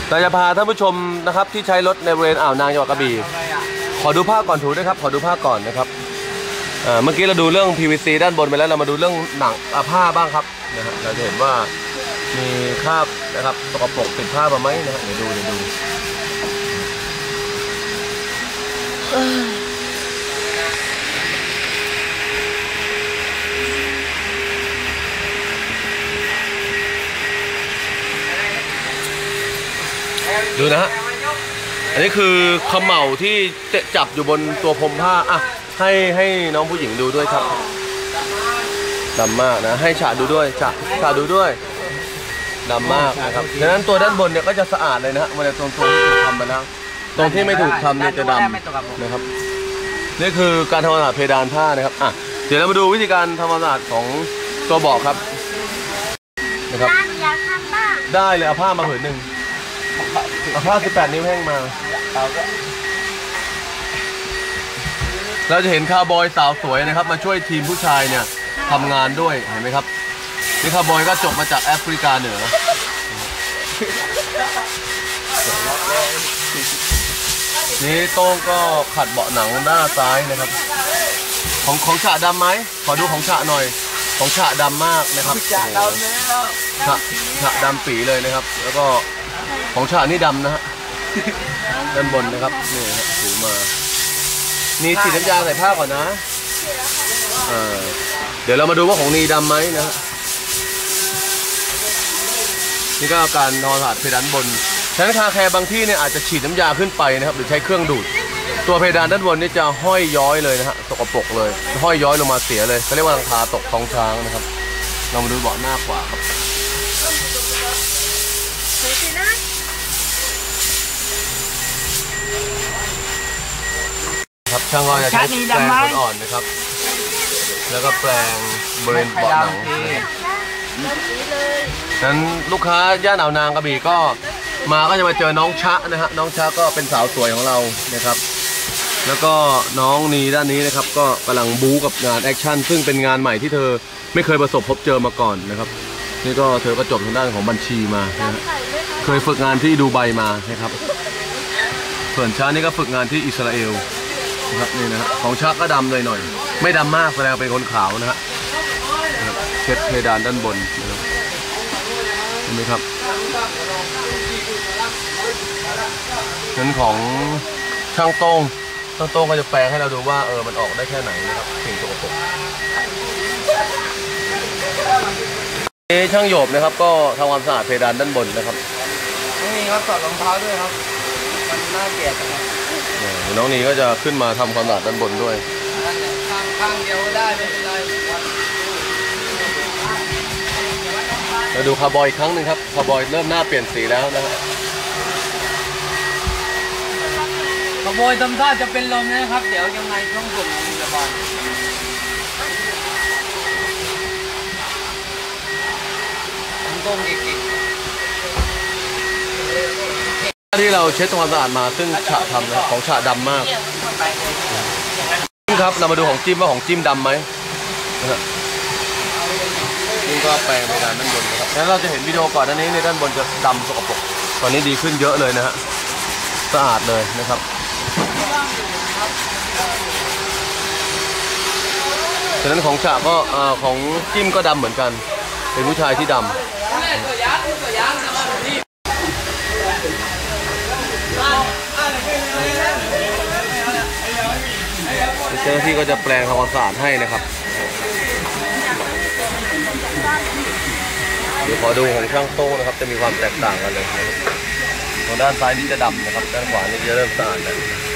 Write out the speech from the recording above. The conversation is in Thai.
เราจะพาท่านผู้ชมนะครับที่ใช้รถในบริเวณอ่าวนางจังหวัดกระบี่ขอดูภาพก่อนถูกด้วยครับขอดูภาพก่อนนะครับเมื่อกี้เราดูเรื่อง PVC ด้านบนไปแล้วเรามาดูเรื่องหนังผ้าบ้างครับนะฮะเราจะเห็นว่ามีคราบนะครับสกปรกติดผ้ามาไหมนะฮะเดี๋ยวดูดูนะฮะอันนี้คือเขม่าที่จับอยู่บนตัวพรมผ้าอ่ะให้น้องผู้หญิงดูด้วยครับดำมากนะให้ฉะดูด้วยฉะดูด้วยดำมากนะครับดังนั้นตัวด้านบนเนี่ยก็จะสะอาดเลยนะฮะมันจะตรงที่ถูกทำไปแล้วตรงที่ไม่ถูกทำเนี่ยจะดำนะครับนี่คือการทำความสะอาดเพดานผ้านะครับอ่ะเดี๋ยวเรามาดูวิธีการทำความสะอาดของตัวเบาะครับนะครับได้เลยเอาผ้ามาผืนหนึ่งเอาผ้า18 นิ้วแห้งมาเราจะเห็นคาวบอยสาวสวยนะครับมาช่วยทีมผู้ชายเนี่ยทำงานด้วยเห็นไหมครับนี่คาวบอยก็จบมาจากแอฟริกาเหนือนี่โต้งก็ขัดเบาะหนังด้านซ้ายนะครับของฉะดำไหมขอดูของฉะหน่อยของฉะดำมากนะครับฉะดำปีเลยนะครับแล้วก็ของฉะนี่ดำนะฮะด้านบนนะครับนี่ครับถูมานี่ฉีดน้ำยาใส่ผ้าก่อนนะเดี๋ยวเรามาดูว่าของนีดำไหมนะนี่ก็การทอสะอาดเพดานบนฉะนั้นคาแคร์บางที่เนี่ยอาจจะฉีดน้ำยาขึ้นไปนะครับหรือใช้เครื่องดูดตัวเพดานด้านบนนี่จะห้อยย้อยเลยนะฮะสกปรกเลยห้อยย้อยลงมาเสียเลยเขาเรียกว่าหลังคาตกท้องช้างนะครับเรามาดูเบาะหน้าขวาครับครับช่างก็จะใช้แปรงอ่อนๆนะครับแล้วก็แปรงบริเวณเบาะหนังนั้นลูกค้าย่านอ่าวนางกระบี่ก็จะมาเจอน้องชะนะฮะน้องชะก็เป็นสาวสวยของเรานะครับแล้วก็น้องนีด้านนี้นะครับก็กำลังบู๊กับงานแอคชั่นซึ่งเป็นงานใหม่ที่เธอไม่เคยประสบพบเจอมาก่อนนะครับนี่ก็เธอก็จบทางด้านของบัญชีมานะฮะเคยฝึกงานที่ดูไบมานะครับส่วนชะนี่ก็ฝึกงานที่อิสราเอลนะครับนี่นะฮะของชะก็ดำเลยหน่อยไม่ดำมากแสดงเป็นคนขาวนะฮะเช็ดเพดานด้านบนนะครับเห็นไหมครับนั้นของช่างโต้งก็จะแปลงให้เราดูว่ามันออกได้แค่ไหนนะครับสิ่งสกปรกช่างโยบนะครับก็ทำความสะอาดเพดานด้านบนนะครับนี่ครับถอดรองเท้าด้วยครับมันน่าเกลียดนะครับน้องนีก็จะขึ้นมาทำความสะอาดด้านบนด้วยข้างเดียวได้ไม่เป็นไรเราดูคาร์บอยอีกครั้งหนึ่งครับคาร์บอยเริ่มหน้าเปลี่ยนสีแล้วนะครับขโมยทำท่าจะเป็นลมนะครับเดี๋ยวยังไงต้องส่งโรงพยาบาลต้มอีกที่เราเช็ดทำความสะอาดมาซึ่งฉะทำนะของฉะดำมากครับเรามาดูของจิ้มว่าของจิ้มดำไหมนี่ก็แปรงไปด้านบนนะครับแล้วเราจะเห็นวิดีโอก่อนหน้านี้ในด้านบนจะดำสกปรกตอนนี้ดีขึ้นเยอะเลยนะฮะสะอาดเลยนะครับฉะนั้นของฉะก็ของจิ้มก็ดำเหมือนกันเป็นผู้ชายที่ดำเจ้าหน้าที่ก็จะแปลงทำความสะอาดให้นะครับเดี๋ยวขอดูของช่างโต้นะครับจะมีความแตกต่างกันเลยทางด้านซ้ายนี่จะดำนะครับด้านขวานี่จะเริ่มสะอาดแล้ว